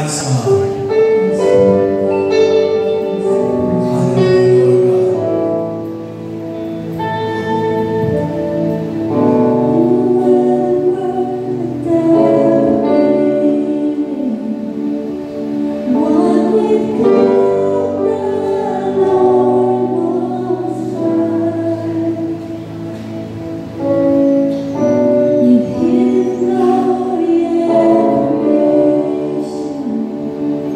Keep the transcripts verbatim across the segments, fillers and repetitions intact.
Thank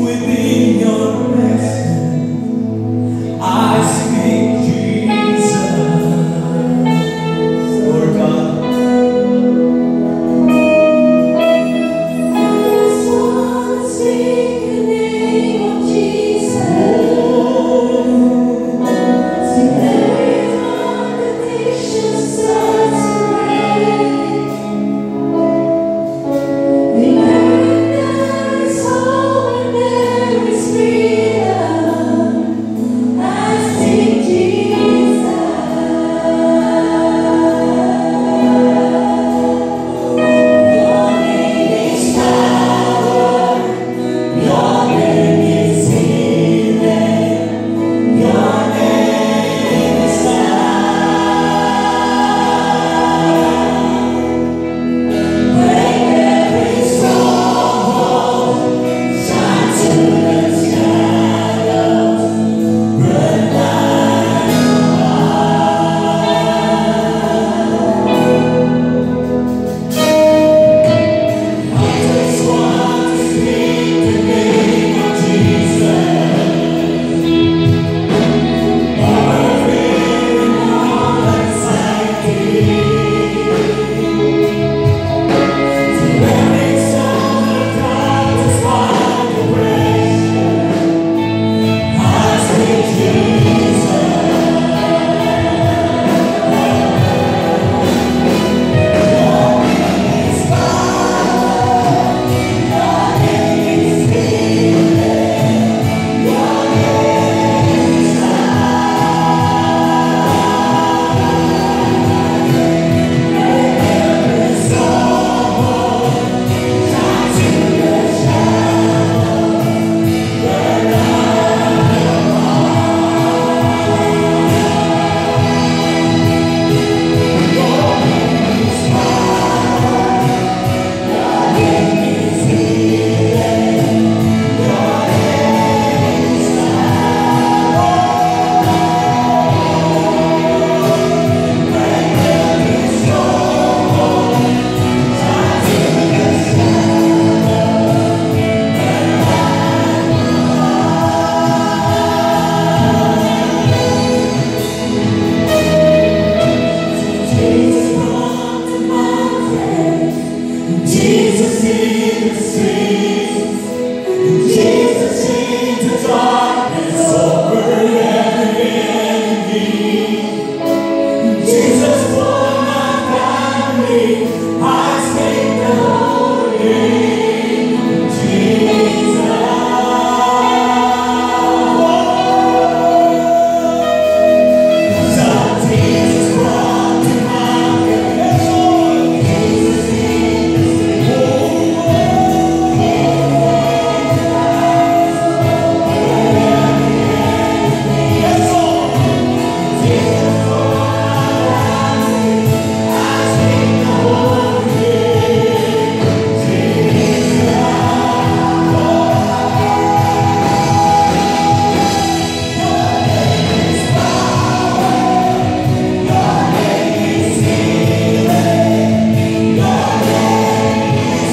within your presence. I speak Jesus, Lord God. I just want to speak the name of Jesus. See every dark addiction starts to break. Remember there is hope and there is freedom. I speak Jesus. Your name is power. Your name is healing. Your name is love. Break every stronghold. Shine to the shadows. Burn light on. I just want to speak the name of Jesus. Over every all anxiety. To every soul that comes by depression. I speak Jesus. Your name is power. Your name is healing. Your name is break every stronghold. Shine to the shadows. Burn light Your name is power. Your name is healing. Your name is break every stronghold. Shine to the Jesus brought the mountains. Jesus in the streets. Jesus changed the darkness over every enemy. Jesus for my family. I speak the holy name of Jesus. So Jesus brought the mountains. Jesus in the yes, Lord. Jesus for my family. I speak the holy name of Jesus. Your name is power. Your name is healing. Your name is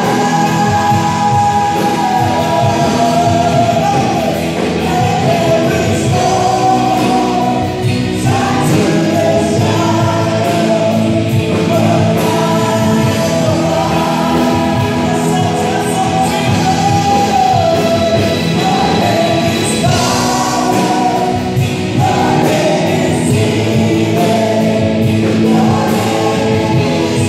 every stronghold. Shine to the shadows. Burn light on. Yes, Lord, yes, Lord, Jesus. Your name is power. Your name is healing. Your name is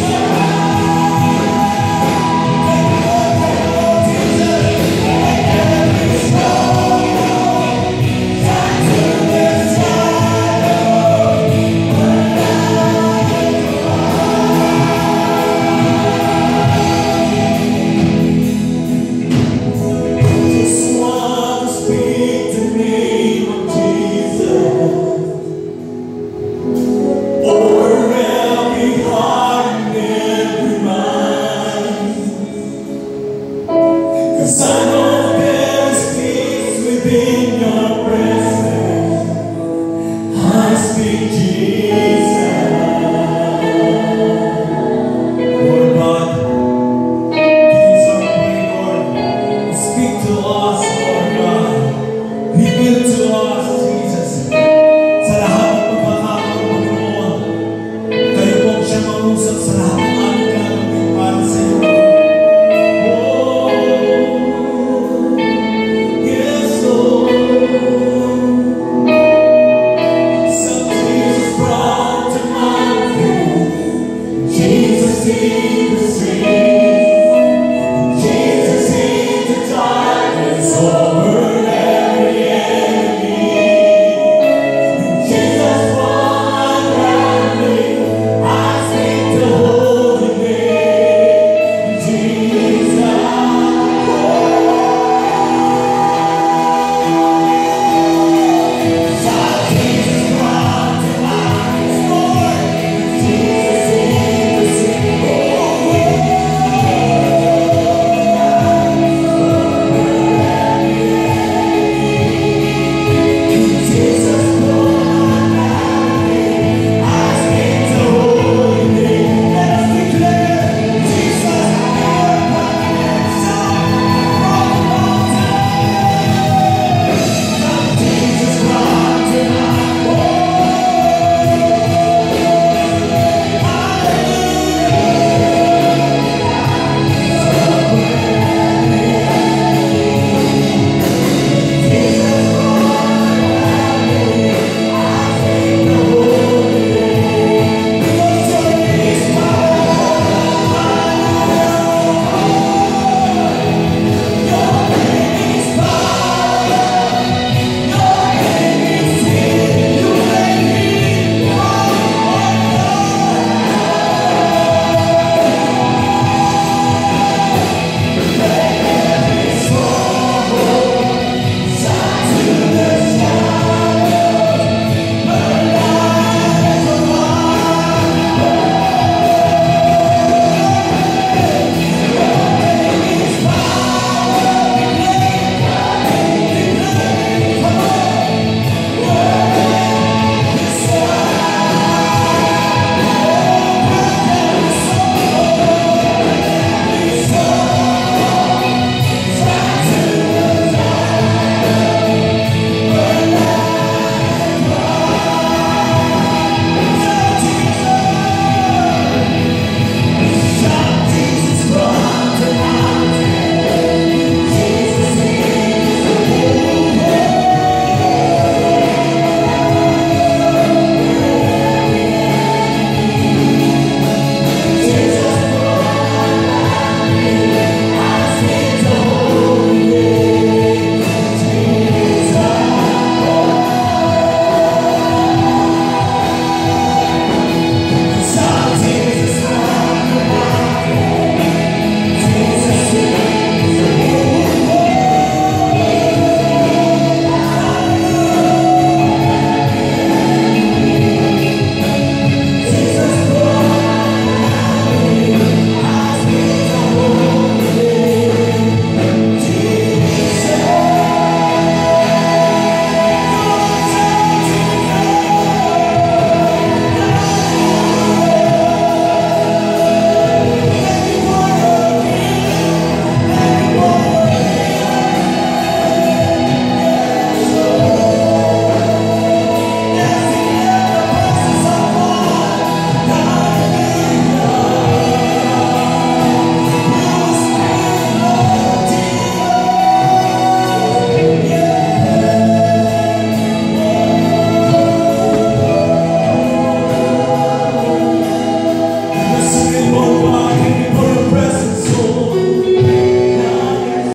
love. Break every stronghold. Shine to the shadows. Burn light Just want to speak the name of Jesus over every heart and every mind. 'Cause I know there's peace within